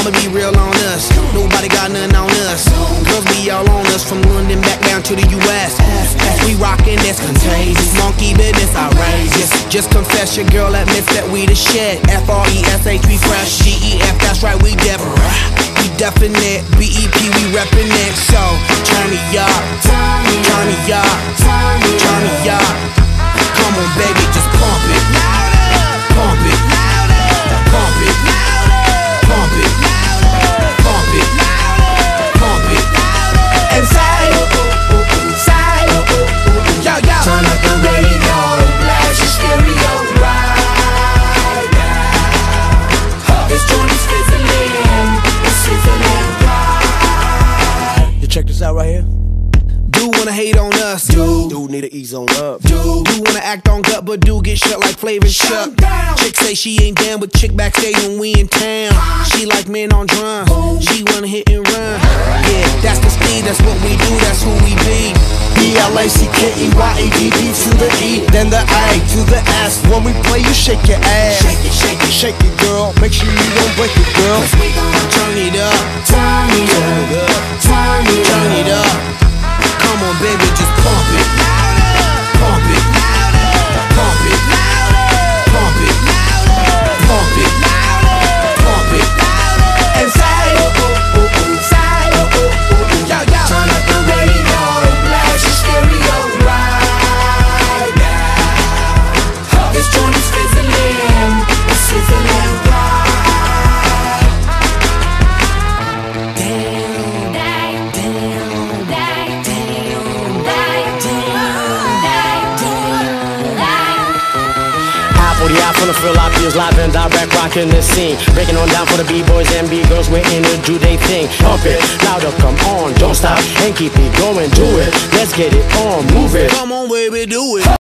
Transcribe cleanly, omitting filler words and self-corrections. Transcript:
I'ma be real on us. Nobody got nothing on us. Girls be all on us from London back down to the US. We rockin' this contagious, monkey business outrageous. Just confess your girl admits that we the shit. F-R-E-S-H, we fresh. G-E-F, that's right, we definite. We definite. B-E-P, we reppin' it. So turn me up, turn me up, turn me up. Come on, baby, just pump it, pump it, pump it, pump it, pump it, pump it, and say, yo, yo. Turn up the radio, blast your stereo right now. This joint is fizzling, it's sizzling right. You check this out right here. Do wanna hate on us, Do need to ease on up. Do wanna act on gut, but do get shut like Flavor Shut. Chick say she ain't down, but chick backstage when we in town. She like men on drum, she wanna hit and run. Yeah, that's the speed, that's what we do, that's who we be. B-L-A-C-K-E-Y-A-D-D to the E, then the A to the S. When we play, you shake your ass. Shake it, shake it, Shake it, girl. Make sure you don't break it, girl. cause we gon' Turn it up, turn it up, turn it turn it up. Come on, baby, just pump it, pump it, pump it, pump it, pump it, pump it, and say, yo, yo. Turn up the radio, blast your stereo right now. This joint is fizzling, it's sizzling right. From the Philippines, live and direct, rocking the scene. Breaking on down for the B-boys and B-girls, we're in to do they thing. Pump it, louder, come on, don't stop, and keep it going, do it. Let's get it on, move it. Come on, baby, do it.